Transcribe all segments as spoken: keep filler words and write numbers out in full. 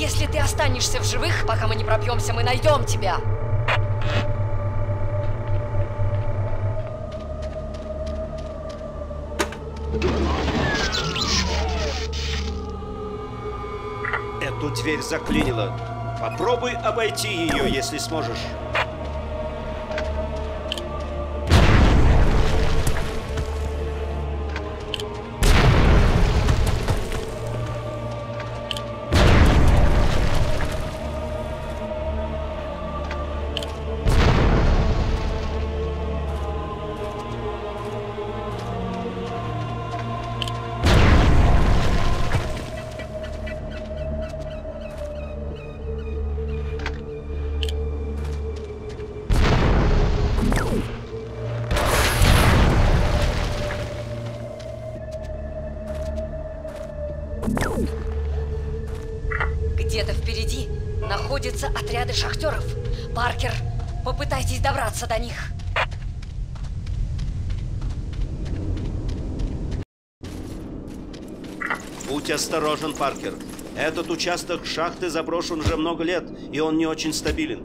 Если ты останешься в живых, пока мы не пробьемся, мы найдем тебя. Эту дверь заклинило. Попробуй обойти ее, если сможешь. Где-то впереди находятся отряды шахтеров. Паркер, попытайтесь добраться до них. Будь осторожен, Паркер. Этот участок шахты заброшен уже много лет, и он не очень стабилен.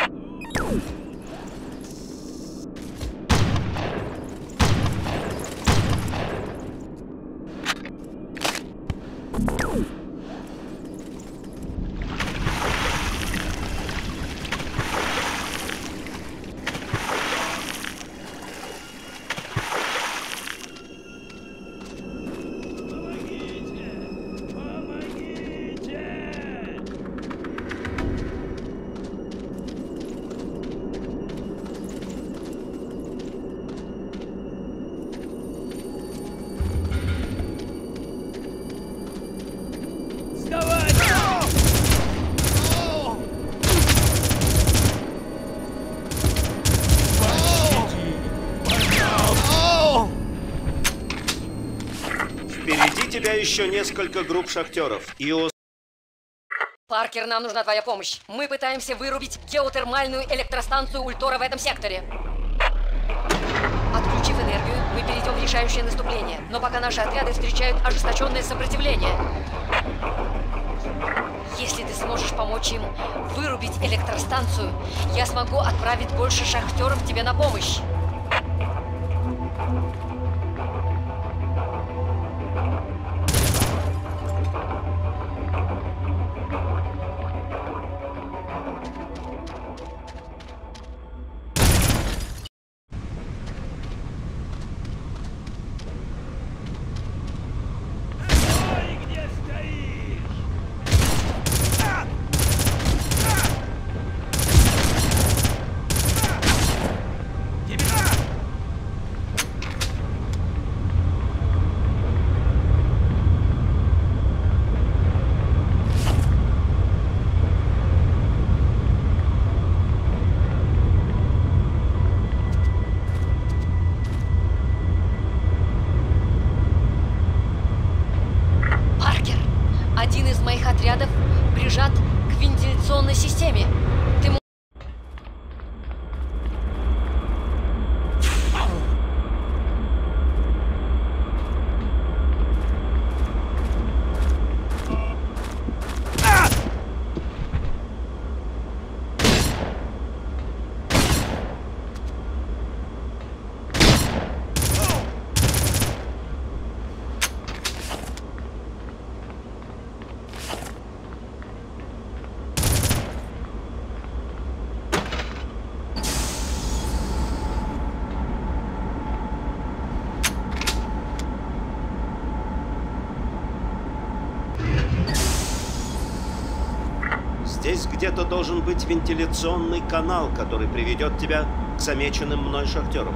Впереди тебя еще несколько групп шахтеров. И у... Паркер, нам нужна твоя помощь. Мы пытаемся вырубить геотермальную электростанцию Ультора в этом секторе. Отключив энергию, мы перейдем в решающее наступление. Но пока наши отряды встречают ожесточенное сопротивление. Если ты сможешь помочь им вырубить электростанцию, я смогу отправить больше шахтеров тебе на помощь. Один из моих отрядов прижат к вентиляционной системе. Ты Здесь где-то должен быть вентиляционный канал, который приведет тебя к замеченным мной шахтерам.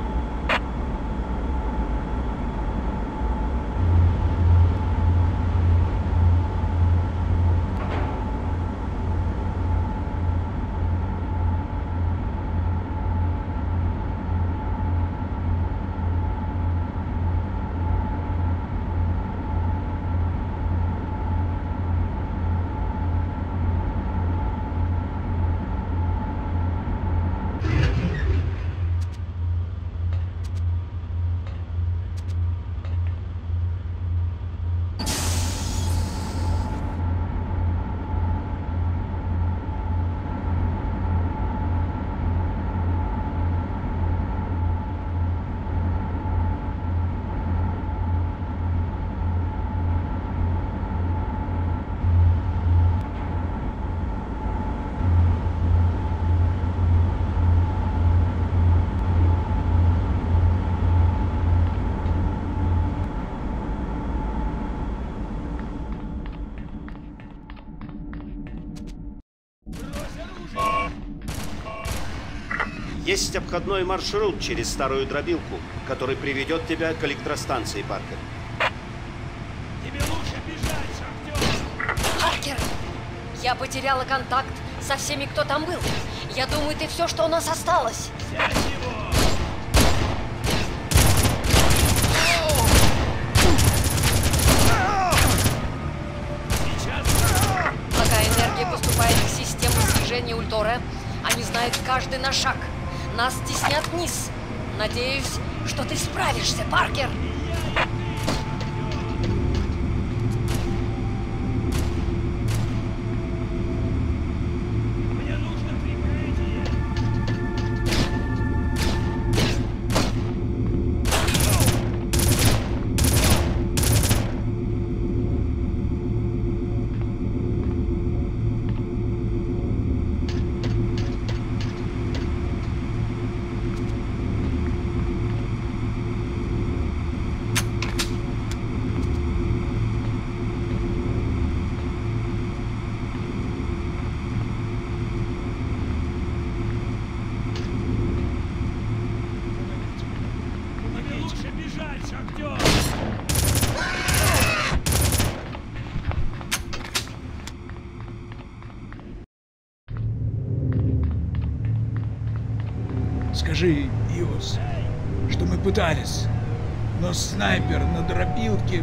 Есть обходной маршрут через старую дробилку, который приведет тебя к электростанции, Паркер. Тебе лучше бежать, шахтер! Паркер! Я потеряла контакт со всеми, кто там был. Я думаю, ты все, что у нас осталось. Взять его! Пока энергия поступает в систему слежения Ультора, они знают каждый наш шаг. Нас теснят вниз. Надеюсь, что ты справишься, Паркер. Мне нужно прикрытие! Тебе лучше бежать, шахтер! Скажи, Иос, что мы пытались, но снайпер на дробилке...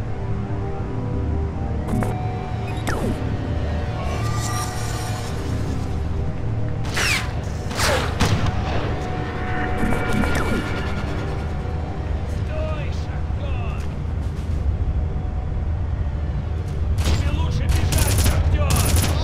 Стой, шахтер! Тебе лучше бежать, шахтер!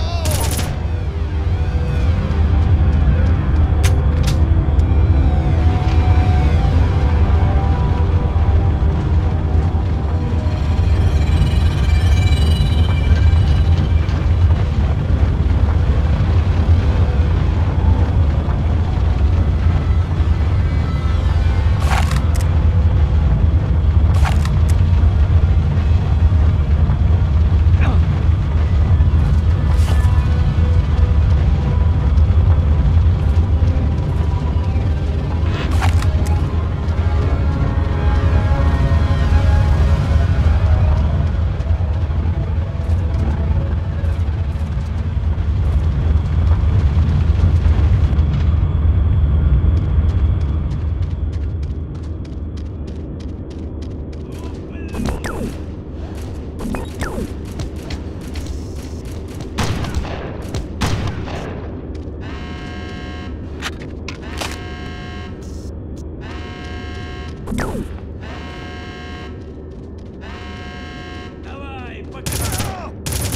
Давай, пока!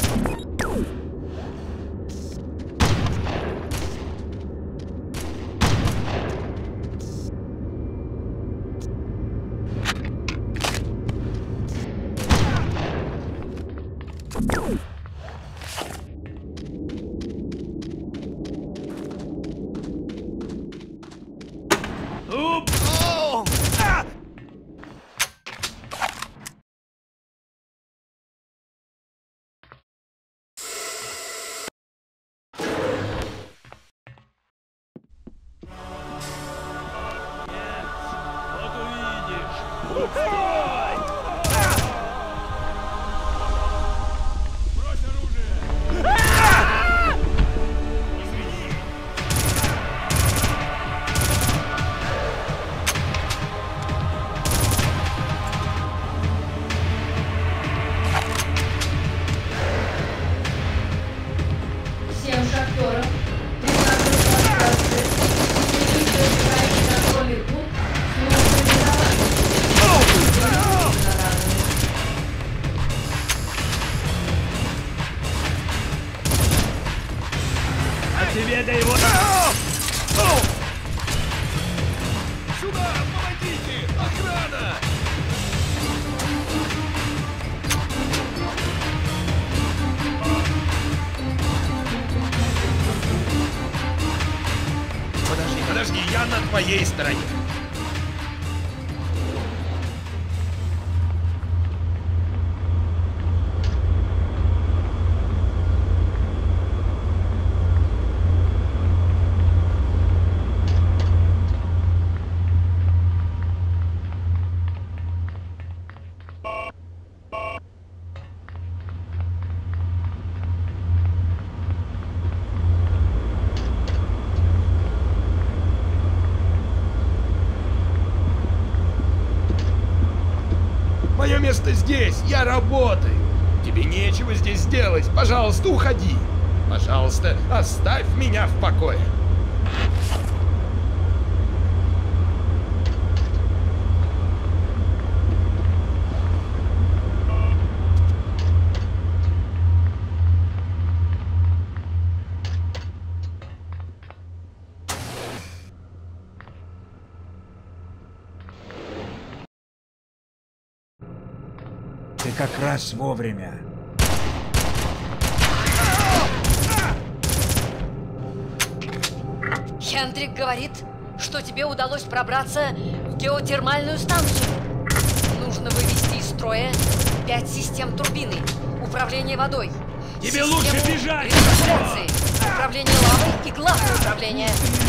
Уп! А! Нет, вот увидишь. Стой! А! Брось оружие! А! Извини! Всем шахтерам контроль пункт А тебе до его... Сюда, помогите! Охрана! Подожди, подожди, я на твоей стороне. место здесь, я работаю. Тебе нечего здесь делать, пожалуйста, уходи. Пожалуйста, оставь меня в покое. Ты как раз вовремя. Хендрик говорит, что тебе удалось пробраться в геотермальную станцию. Нужно вывести из строя пять систем турбины, управление водой, Тебе систему лучше бежать! рециркуляции, управление лавой и главное управление.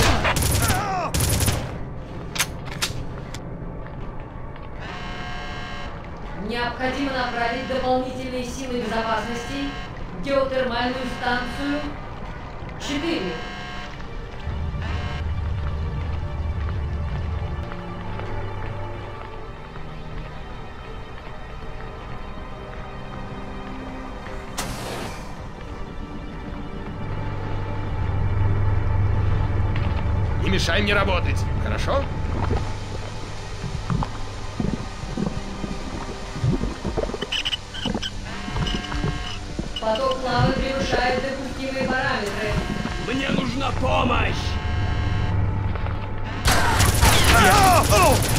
Необходимо направить дополнительные силы безопасности в геотермальную станцию четыре. Не мешай мне работать, хорошо? Поток лавы превышает допустимые параметры. Мне нужна помощь! А!